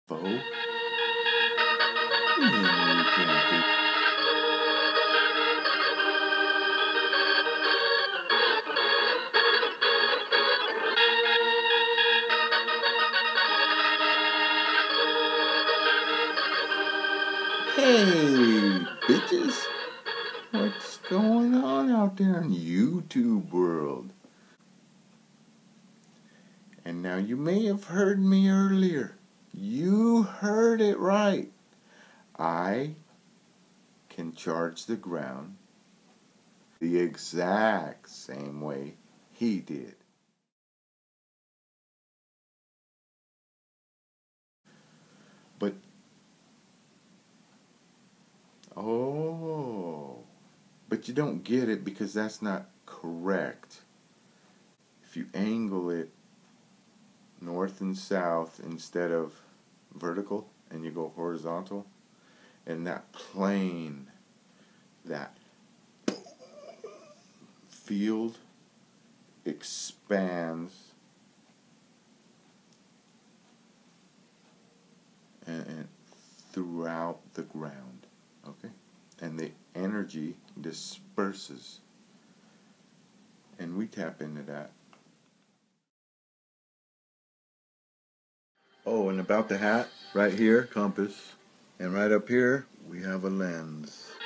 Bo? You can't be. Hey, bitches! What's going on out there in YouTube world? And now you may have heard me earlier. You heard it right. I can charge the ground the exact same way he did. But, but you don't get it because that's not correct. If you angle it north and south instead of vertical and you go horizontal, and that plane, that field expands and throughout the ground, okay? And the energy disperses, and we tap into that. Oh, and about the hat, right here, compass, and right up here, we have a lens.